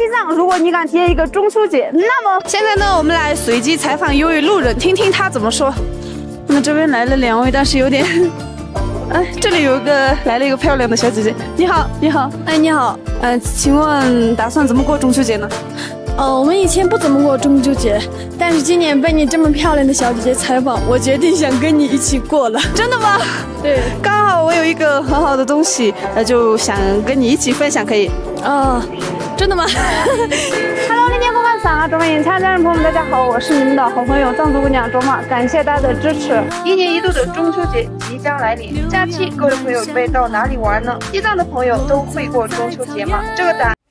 西藏，如果你敢接一个中秋节，那么现在呢，我们来随机采访一位路人，听听他怎么说。那这边来了2位，但是有点，哎，这里来了一个漂亮的小姐姐，你好，你好， 哎，你好， 请问打算怎么过中秋节呢？ 我们以前不怎么过中秋节，但是今年被你这么漂亮的小姐姐采访，我决定想跟你一起过了。 真的吗？ 对， 刚好我有一个很好的东西，就想跟你一起分享，可以？ 真的吗 ？Hello， 今天公办伞啊，中美演参家人朋友们，大家好，我是你们的好朋友藏族姑娘卓玛，感谢大家的支持。1年1度的中秋节即将来临，假期各位的朋友准备到哪里玩呢？西藏的朋友都会过中秋节吗？这个答案。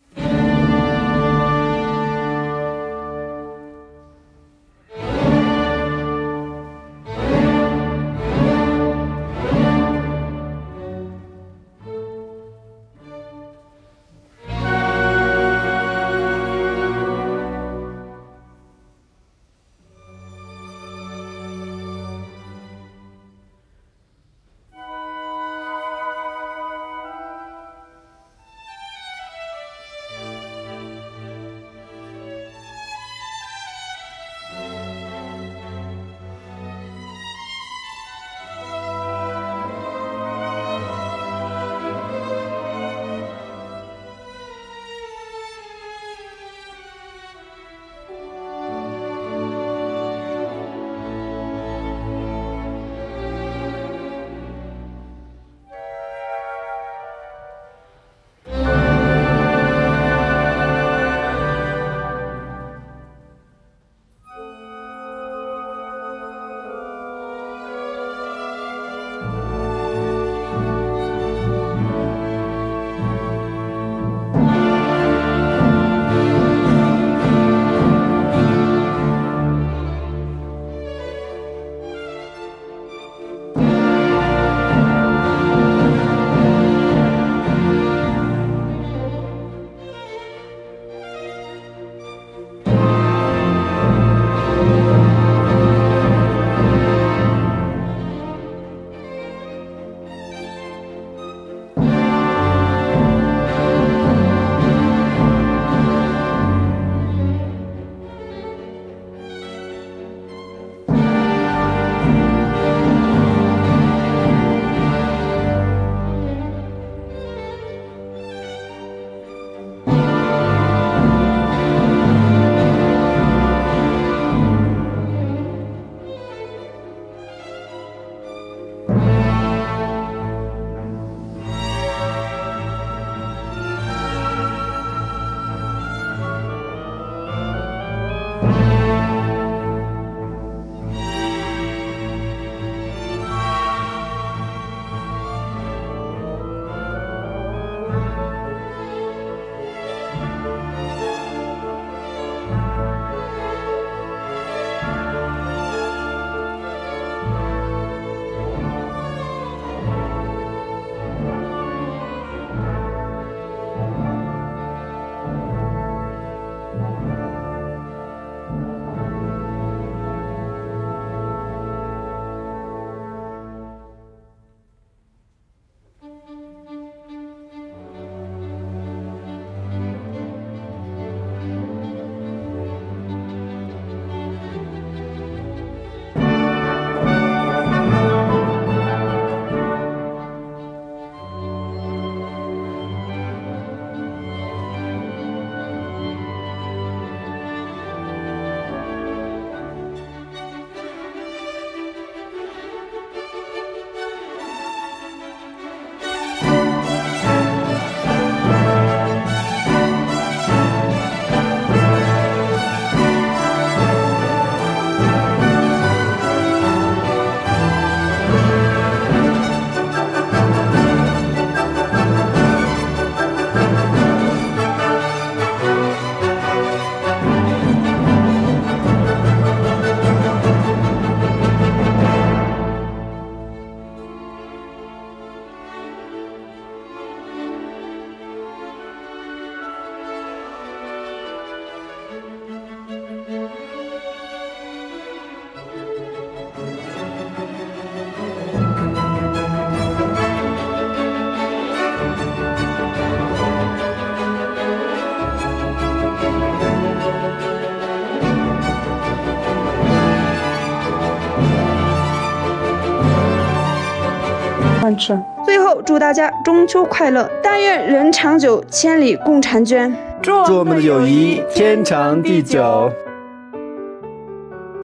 饭吃。最后祝大家中秋快乐，但愿人长久，千里共婵娟。 祝我们的友谊天长地久。